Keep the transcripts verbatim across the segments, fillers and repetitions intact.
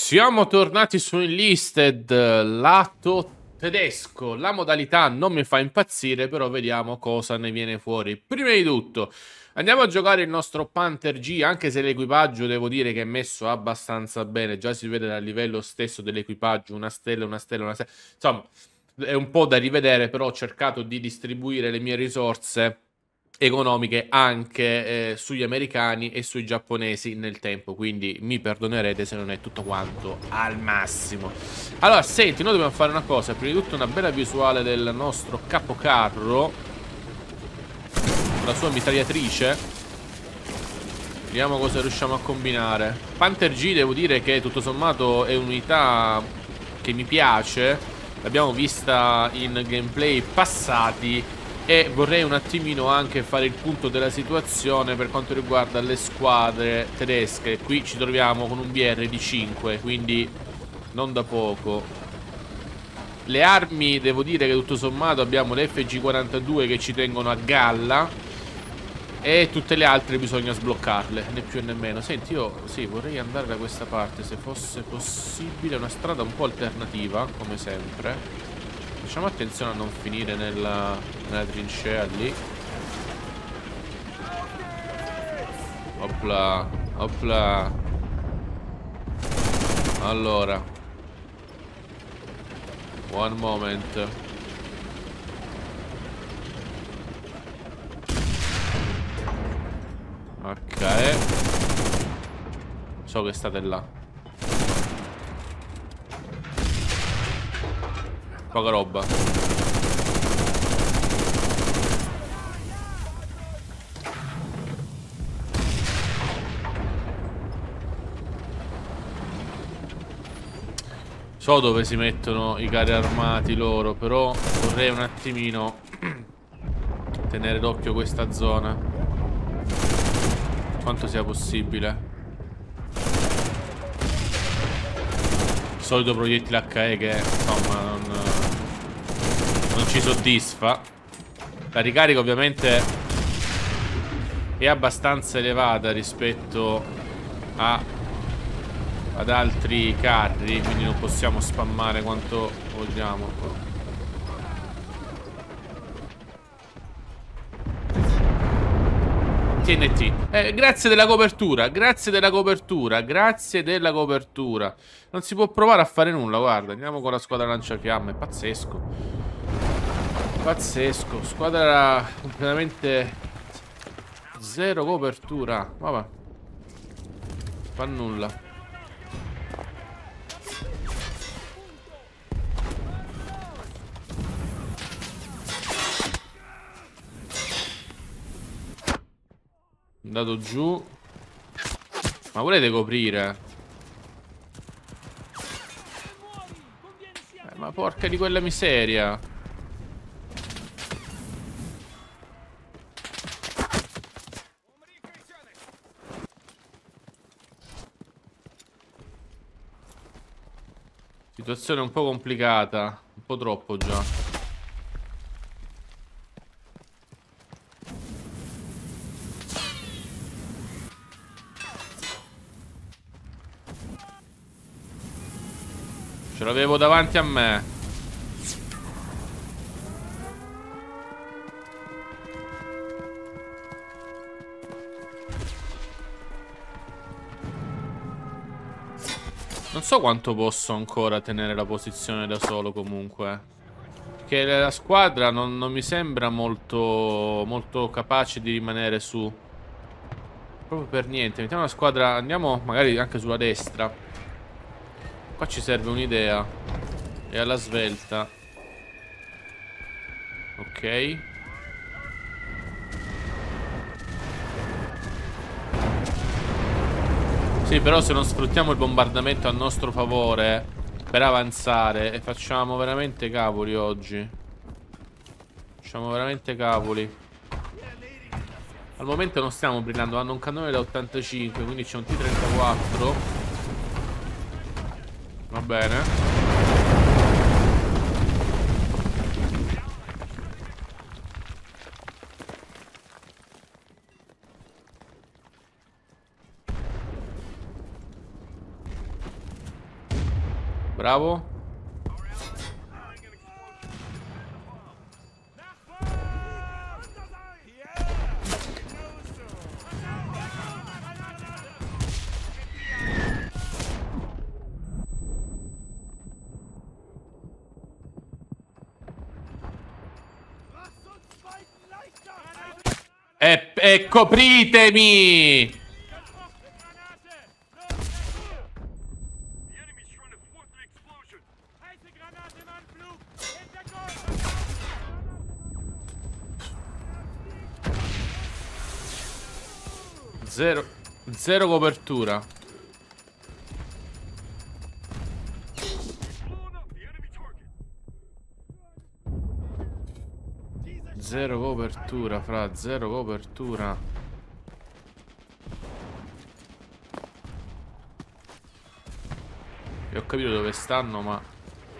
Siamo tornati su Enlisted, lato tedesco. La modalità non mi fa impazzire, però vediamo cosa ne viene fuori. Prima di tutto, andiamo a giocare il nostro Panther G, anche se l'equipaggio devo dire che è messo abbastanza bene. Già si vede dal livello stesso dell'equipaggio, una stella, una stella, una stella. Insomma, è un po' da rivedere, però ho cercato di distribuire le mie risorse economiche anche eh, sugli americani e sui giapponesi nel tempo, quindi mi perdonerete se non è tutto quanto al massimo. Allora, senti, noi dobbiamo fare una cosa, prima di tutto una bella visuale del nostro capocarro, la sua mitragliatrice. Vediamo cosa riusciamo a combinare. Panther G devo dire che tutto sommato è un'unità che mi piace, l'abbiamo vista in gameplay passati. E vorrei un attimino anche fare il punto della situazione per quanto riguarda le squadre tedesche. Qui ci troviamo con un B R di cinque, quindi non da poco. Le armi, devo dire che tutto sommato abbiamo le F G quarantadue che ci tengono a galla, e tutte le altre bisogna sbloccarle, né più né meno. Senti, io sì, vorrei andare da questa parte, se fosse possibile. Una strada un po' alternativa, come sempre. Facciamo attenzione a non finire nella, nella trincea lì. Opla, opla. Allora, one moment. Ok. So che state là. Poca roba. So dove si mettono i carri armati loro, però vorrei un attimino tenere d'occhio questa zona, quanto sia possibile. Solito proiettile H E che insomma non, non ci soddisfa. La ricarica ovviamente è abbastanza elevata rispetto a, ad altri carri, quindi non possiamo spammare quanto vogliamo. T N T. Eh, grazie della copertura, grazie della copertura, grazie della copertura. Non si può provare a fare nulla, guarda. Andiamo con la squadra lanciafiamme, pazzesco. Pazzesco, squadra completamente zero copertura. Vabbè. Fa nulla. Andato giù. Ma volete coprire? Eh, ma porca di quella miseria. Situazione un po' complicata. Un po' troppo già. Ce l'avevo davanti a me. Non so quanto posso ancora tenere la posizione da solo comunque. Perché la squadra non, non mi sembra molto, molto capace di rimanere su. Proprio per niente. Mettiamo la squadra. Andiamo magari anche sulla destra. Qua ci serve un'idea. E alla svelta. Ok. Sì, però se non sfruttiamo il bombardamento a nostro favore per avanzare, e facciamo veramente cavoli oggi. Facciamo veramente cavoli. Al momento non stiamo brillando. Hanno un cannone da ottantacinque, quindi c'è un T trentaquattro. Va bene. Bravo. E, e copritemi! Zero, zero copertura. Zero copertura, fra, zero copertura. E ho capito dove stanno, ma...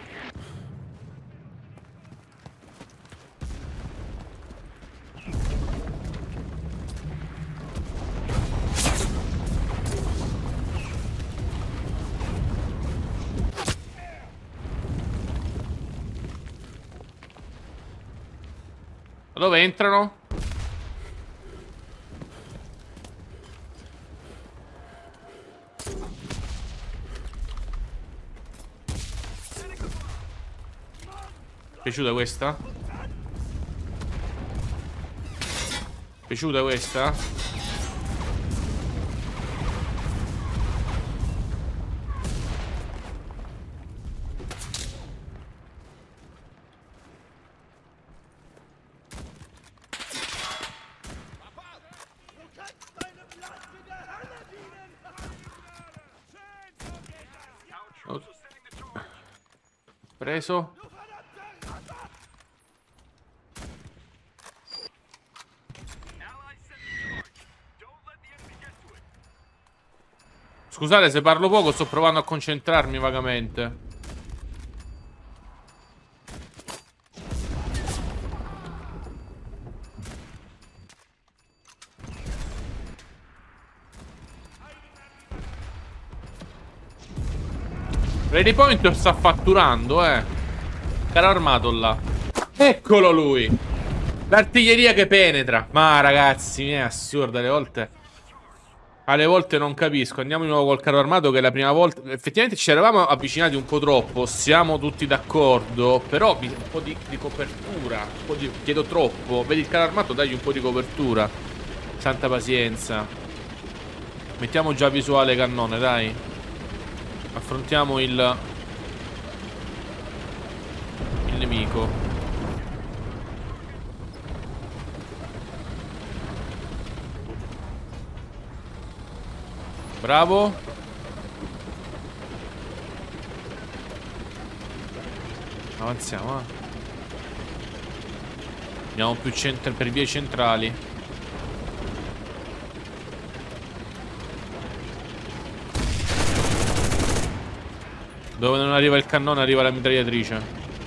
Dove entrano? Piaciuta questa? Piaciuta questa? Preso. Scusate se parlo poco, sto provando a concentrarmi vagamente. Ready Point sta fatturando, eh. Carro armato là. Eccolo lui. L'artiglieria che penetra. Ma ragazzi, è assurdo. Alle volte Alle volte non capisco. Andiamo di nuovo col carro armato, che è la prima volta. Effettivamente ci eravamo avvicinati un po' troppo. Siamo tutti d'accordo. Però un po' di, di copertura. Un po' di... Chiedo troppo. Vedi il carro armato, dagli un po' di copertura. Santa pazienza. Mettiamo già visuale cannone, dai. Affrontiamo il Il nemico. Bravo. Avanziamo, eh. Andiamo più centro per vie centrali. Dove non arriva il cannone arriva la mitragliatrice.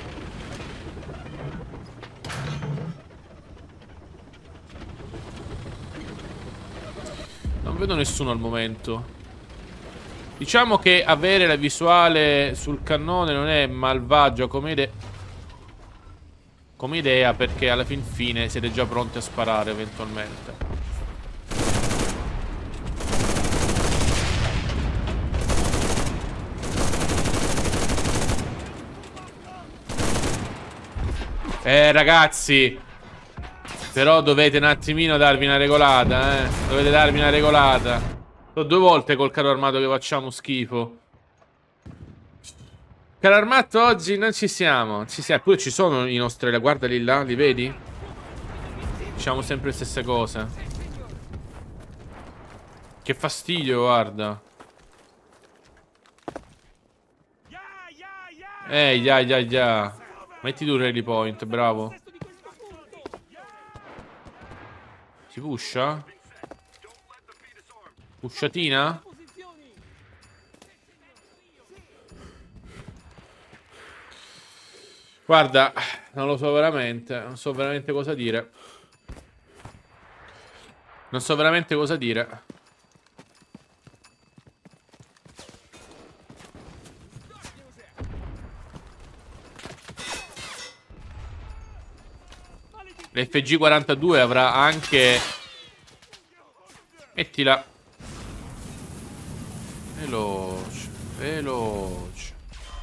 Non vedo nessuno al momento. Diciamo che avere la visuale sul cannone non è malvagio come idea, come idea, perché alla fin fine siete già pronti a sparare eventualmente. Eh ragazzi, però dovete un attimino darvi una regolata, eh. Dovete darvi una regolata. Sono due volte col carro armato che facciamo schifo. Carro armato oggi non ci siamo. Ci siamo. Pure ci sono i nostri. Guardali là, li vedi? Diciamo sempre le stesse cose. Che fastidio, guarda. Eh, ya, ya, ya. Metti tu il rally point, bravo. Si pusha? Pusciatina? Guarda, non lo so veramente. Non so veramente cosa dire. Non so veramente cosa dire. L'F G quarantadue avrà anche... Mettila. Veloce. Veloce.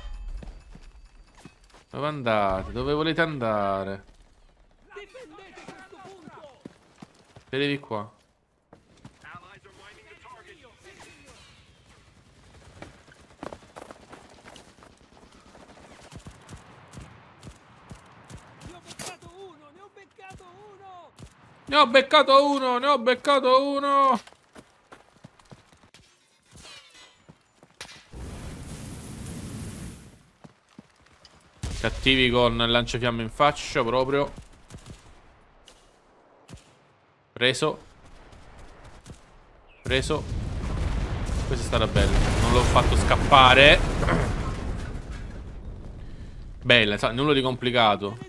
Dove andate? Dove volete andare? Vedevi qua. Ne ho beccato uno, ne ho beccato uno. Cattivi con il lanciafiamme in faccia proprio. Preso. Preso. Questa è stata bella. Non l'ho fatto scappare. Bella, sa, nulla di complicato.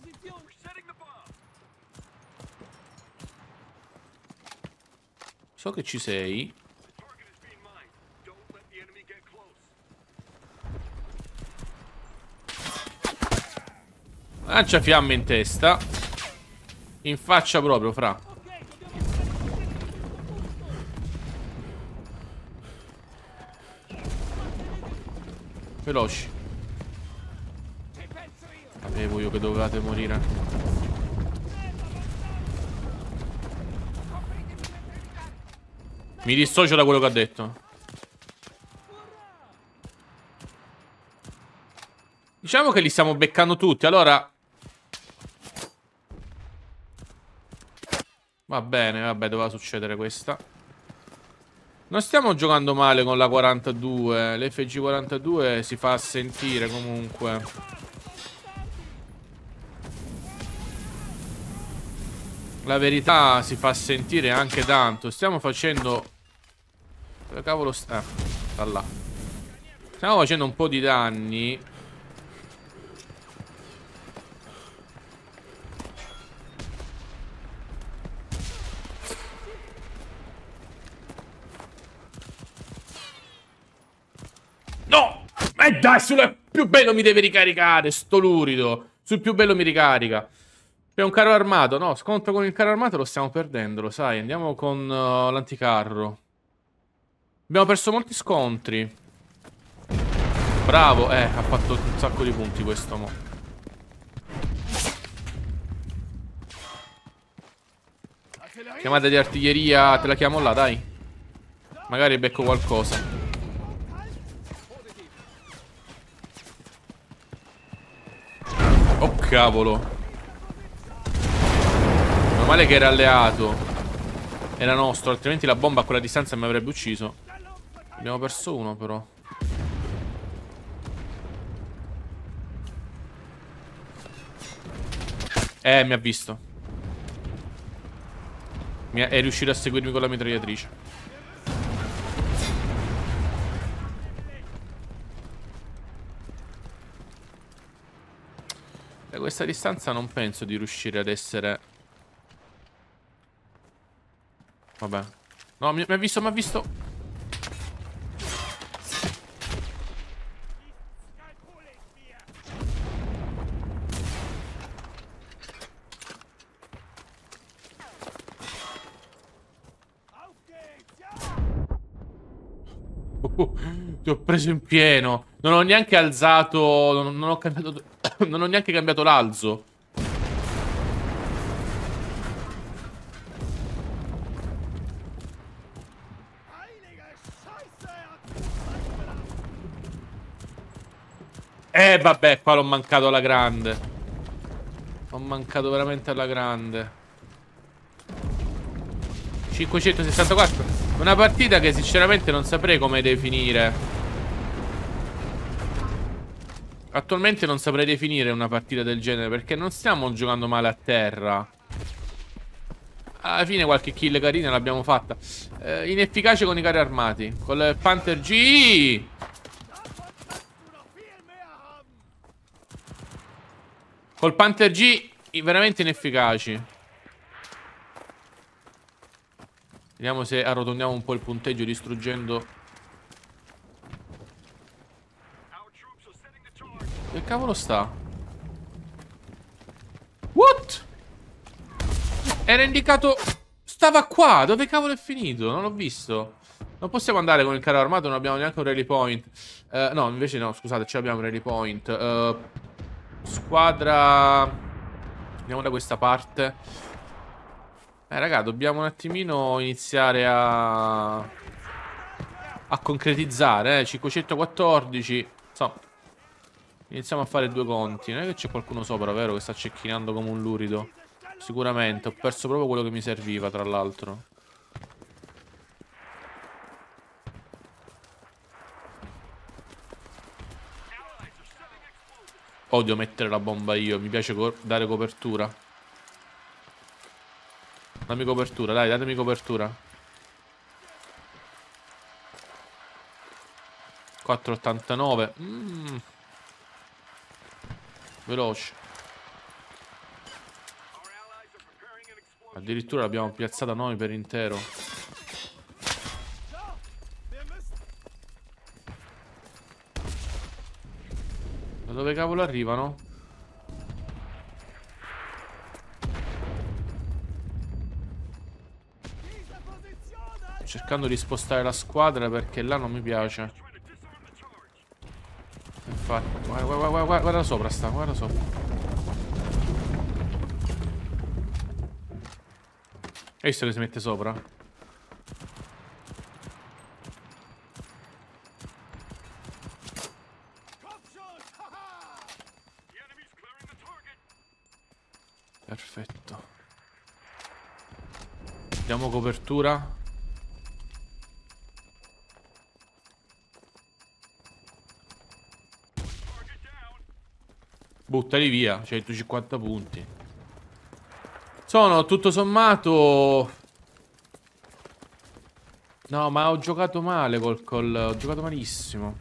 So che ci sei. Lancia fiamme in testa. In faccia proprio, fra. Veloci. Sapevo io che dovevate morire. Mi dissocio da quello che ha detto. Diciamo che li stiamo beccando tutti. Allora va bene, vabbè, doveva succedere questa. Non stiamo giocando male con la quarantadue. L'F G quarantadue si fa sentire comunque. La verità si fa sentire anche tanto. Stiamo facendo... Dove cavolo sta? Eh, sta là. Stiamo facendo un po' di danni. No! E eh dai, sul più bello mi deve ricaricare, sto lurido. Sul più bello mi ricarica. C'è un carro armato. No, scontro con il carro armato lo stiamo perdendo, lo sai. Andiamo con uh, l'anticarro. Abbiamo perso molti scontri. Bravo, eh, ha fatto un sacco di punti questo mo. Chiamata di artiglieria, te la chiamo là, dai. Magari becco qualcosa. Oh cavolo. Meno male che era alleato. Era nostro, altrimenti la bomba a quella distanza mi avrebbe ucciso. Abbiamo perso uno però. Eh, mi ha visto. Mi è, è riuscito a seguirmi con la mitragliatrice. Da questa distanza non penso di riuscire ad essere... Vabbè. No, mi, mi ha visto, mi ha visto. Uh, ti ho preso in pieno. Non ho neanche alzato. Non, non ho cambiato. Non ho neanche cambiato l'alzo. Eh vabbè, qua l'ho mancato alla grande. Ho mancato veramente alla grande. cinquecentosessantaquattro. Una partita che sinceramente non saprei come definire. Attualmente non saprei definire una partita del genere, perché non stiamo giocando male a terra. Alla fine qualche kill carina l'abbiamo fatta. eh, Inefficace con i carri armati. Con il Panther G. Col Panther G veramente inefficaci. Vediamo se arrotondiamo un po' il punteggio distruggendo. Che cavolo sta? What? Era indicato... Stava qua. Dove cavolo è finito? Non l'ho visto. Non possiamo andare con il carro armato. Non abbiamo neanche un rally point. uh, No, invece no, scusate, ce l'abbiamo un rally point. uh, Squadra... Andiamo da questa parte. Eh raga, dobbiamo un attimino iniziare a... A concretizzare, eh cinquecentoquattordici. Insomma, iniziamo a fare due conti. Non è che c'è qualcuno sopra, vero? Che sta cecchinando come un lurido. Sicuramente, ho perso proprio quello che mi serviva, tra l'altro. Odio mettere la bomba io, mi piace co dare copertura. Dammi copertura, dai, datemi copertura. quattro ottantanove. mm. Veloce. Addirittura l'abbiamo piazzata noi per intero. Da dove cavolo arrivano? Sto cercando di spostare la squadra perché là non mi piace. Infatti, guarda, guarda, guarda, guarda sopra sta, guarda sopra. Hai visto che si mette sopra? Perfetto. Diamo copertura. Buttali via, centocinquanta punti. Sono tutto sommato... No, ma ho giocato male col... col... Ho giocato malissimo.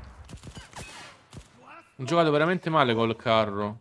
Ho giocato veramente male col carro.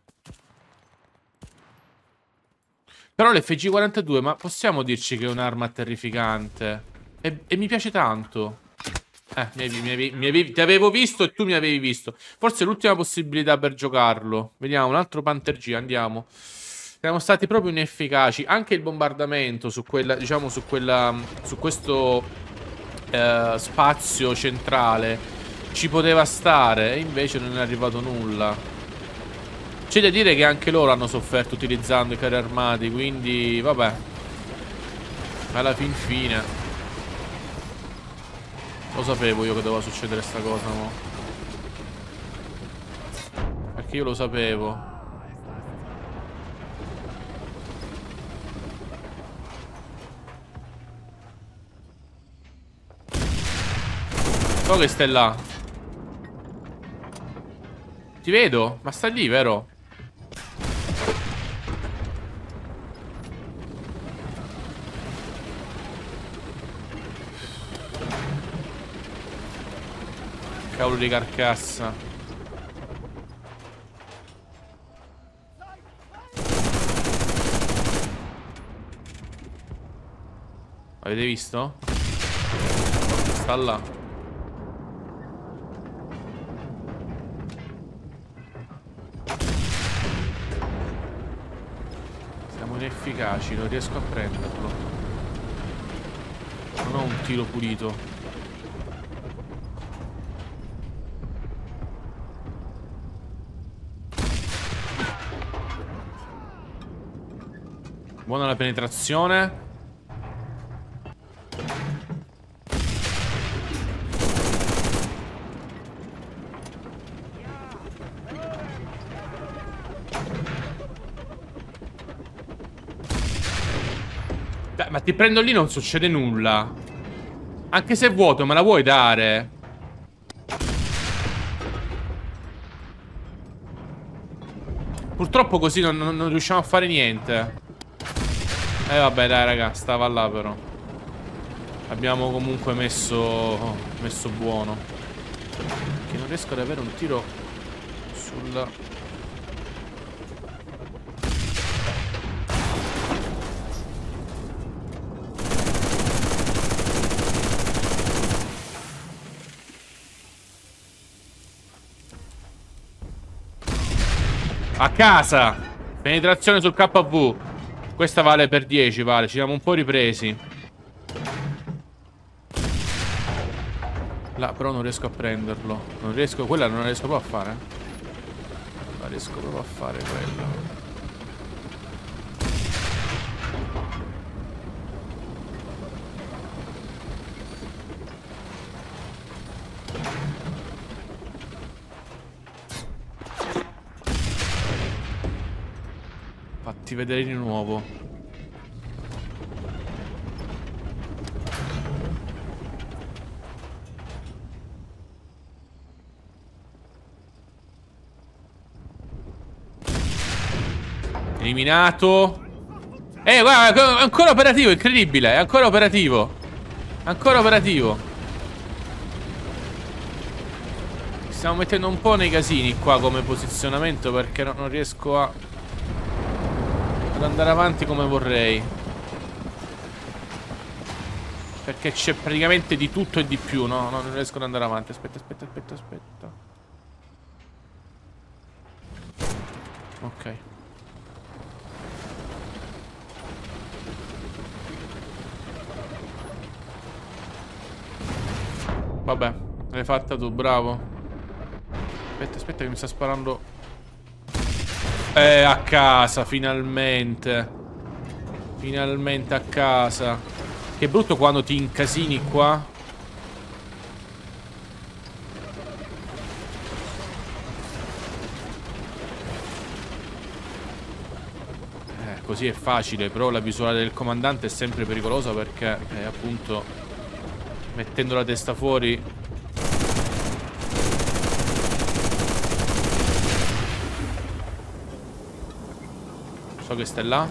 Però l'F G quarantadue, ma possiamo dirci che è un'arma terrificante. E, e mi piace tanto. Eh, mi avevi, mi avevi, mi avevi, ti avevo visto e tu mi avevi visto. Forse è l'ultima possibilità per giocarlo. Vediamo, un altro Panther G, andiamo. Siamo stati proprio inefficaci. Anche il bombardamento su quella, diciamo, su quella, su questo eh, spazio centrale ci poteva stare. E invece non è arrivato nulla. C'è da dire che anche loro hanno sofferto utilizzando i carri armati. Quindi, vabbè, alla fin fine lo sapevo io che doveva succedere sta cosa, mo. Perché io lo sapevo. So che stai là. Ti vedo? Ma stai lì, vero? Cavolo di carcassa. Avete visto? Sta là. Siamo inefficaci, non riesco a prenderlo. Non ho un tiro pulito. Buona la penetrazione. Beh, ma ti prendo lì non succede nulla. Anche se è vuoto, me la vuoi dare? Purtroppo così non, non, non riusciamo a fare niente. Eh vabbè dai raga, stava là però. Abbiamo comunque messo Messo buono. Che non riesco ad avere un tiro sul... A casa. Penetrazione sul K V. Questa vale per dieci, vale. Ci siamo un po' ripresi. Là, però non riesco a prenderlo. Non riesco... Quella non la riesco proprio a fare. Non la riesco proprio a fare quella. Fatti vedere di nuovo. Eliminato. Eh, guarda, è ancora operativo, incredibile. È ancora operativo. Ancora operativo. Stiamo mettendo un po' nei casini qua come posizionamento, perché no, non riesco a ad andare avanti come vorrei. Perché c'è praticamente di tutto e di più. No, no, non riesco ad andare avanti. Aspetta, aspetta, aspetta, aspetta. Ok. Vabbè, l'hai fatta tu, bravo. Aspetta, aspetta che mi sta sparando. Eh, a casa, finalmente. Finalmente a casa. Che brutto quando ti incasini qua. Eh, così è facile, però la visuale del comandante è sempre pericolosa perché, eh, appunto, mettendo la testa fuori... So che sta là.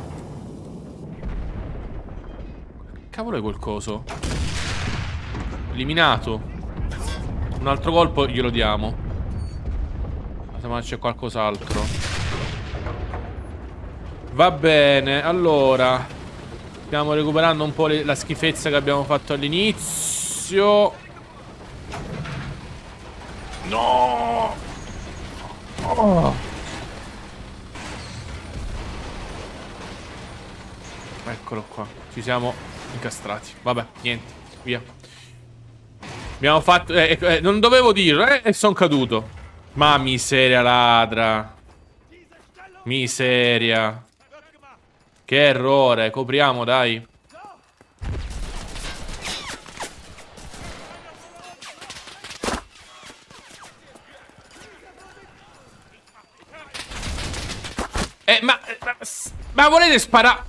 Cavolo è quel coso? Eliminato. Un altro colpo glielo diamo. Ma c'è qualcos'altro. Va bene, allora stiamo recuperando un po' le, la schifezza che abbiamo fatto all'inizio. No! Oh! Eccolo qua. Ci siamo incastrati. Vabbè, niente. Via. Abbiamo fatto... Eh, eh, non dovevo dirlo, eh, e sono caduto. Ma miseria ladra. Miseria. Che errore. Copriamo, dai. Eh, ma... Ma, ma volete sparare...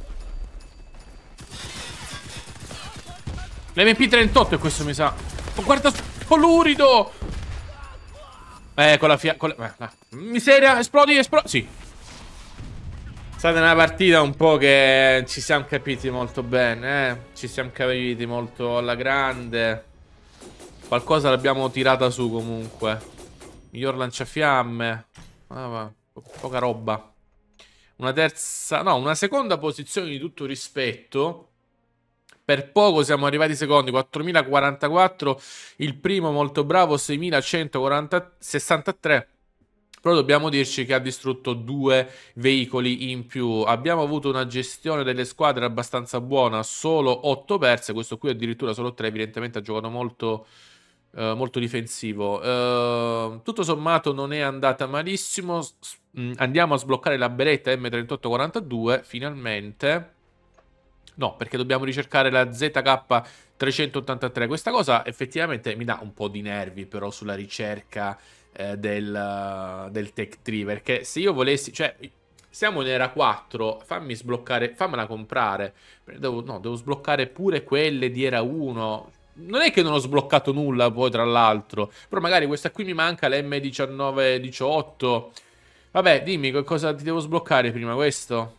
L'M P trentotto è questo, mi sa. Oh, guarda, lurido. Eh, con la fia... Con la... Eh, miseria, esplodi, esplodi. Sì. È stata una partita un po' che ci siamo capiti molto bene, eh. Ci siamo capiti molto alla grande. Qualcosa l'abbiamo tirata su comunque. Miglior lanciafiamme. Ah, va. Po poca roba. Una terza... No, una seconda posizione di tutto rispetto. Per poco siamo arrivati secondi, quattromila quarantaquattro, il primo molto bravo, seimilacentosessantatré, però dobbiamo dirci che ha distrutto due veicoli in più. Abbiamo avuto una gestione delle squadre abbastanza buona, solo otto perse, questo qui addirittura solo tre, evidentemente ha giocato molto, eh, molto difensivo. Eh, tutto sommato non è andata malissimo, andiamo a sbloccare la beretta M trentotto quarantadue, finalmente. No, perché dobbiamo ricercare la Z K trecentottantatré. Questa cosa effettivamente mi dà un po' di nervi però sulla ricerca eh, del, del Tech Tree. Perché se io volessi... Cioè, siamo in era quattro, fammi sbloccare... Fammela comprare. Devo, no, devo sbloccare pure quelle di era uno. Non è che non ho sbloccato nulla poi tra l'altro. Però magari questa qui mi manca, la M diciannove diciotto. Vabbè, dimmi cosa ti devo sbloccare prima, questo?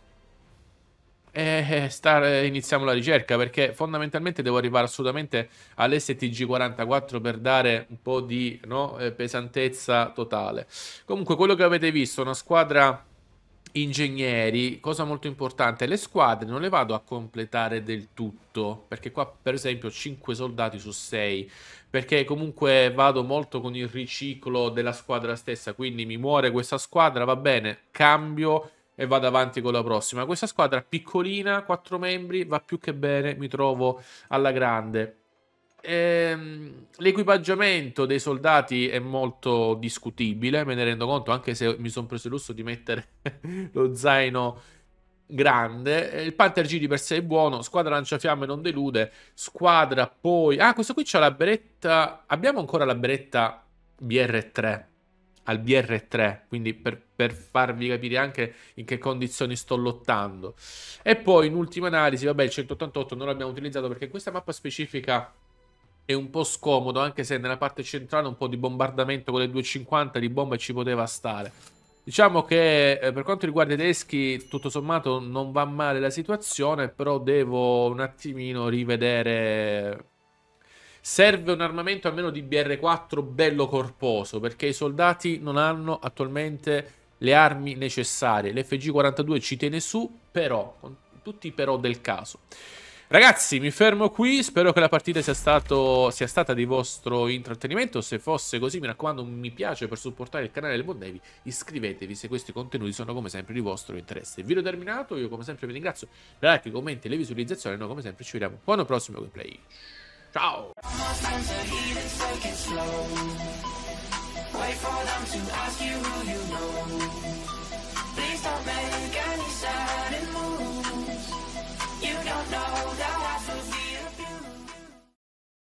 E eh, iniziamo la ricerca perché fondamentalmente devo arrivare assolutamente all'S T G quarantaquattro per dare un po' di no, eh, pesantezza totale. Comunque quello che avete visto, una squadra ingegneri, cosa molto importante, le squadre non le vado a completare del tutto perché qua per esempio ho cinque soldati su sei, perché comunque vado molto con il riciclo della squadra stessa, quindi mi muore questa squadra, va bene, cambio e vado avanti con la prossima. Questa squadra piccolina, quattro membri, va più che bene, mi trovo alla grande. Ehm, l'equipaggiamento dei soldati è molto discutibile, me ne rendo conto, anche se mi sono preso il lusso di mettere lo zaino grande. Il Panther G di per sé è buono, squadra lanciafiamme non delude, squadra poi... Ah, questo qui c'ha la beretta... Abbiamo ancora la beretta B R tre, al B R tre, quindi per, per farvi capire anche in che condizioni sto lottando. E poi in ultima analisi, vabbè, il centottantotto non l'abbiamo utilizzato perché questa mappa specifica è un po' scomodo, anche se nella parte centrale un po' di bombardamento con le duecentocinquanta di bombe ci poteva stare. Diciamo che eh, per quanto riguarda i tedeschi, tutto sommato non va male la situazione, però devo un attimino rivedere. Serve un armamento almeno di B R quattro bello corposo, perché i soldati non hanno attualmente le armi necessarie. L'F G quarantadue ci tiene su, però, con tutti i però del caso. Ragazzi, mi fermo qui, spero che la partita sia, stato, sia stata di vostro intrattenimento. Se fosse così, mi raccomando, un mi piace per supportare il canale del Buon Navy. Iscrivetevi se questi contenuti sono come sempre di vostro interesse. Video terminato, io come sempre vi ringrazio per like, commenti e le visualizzazioni. Noi come sempre ci vediamo con il prossimo gameplay. Ciao! You don't know that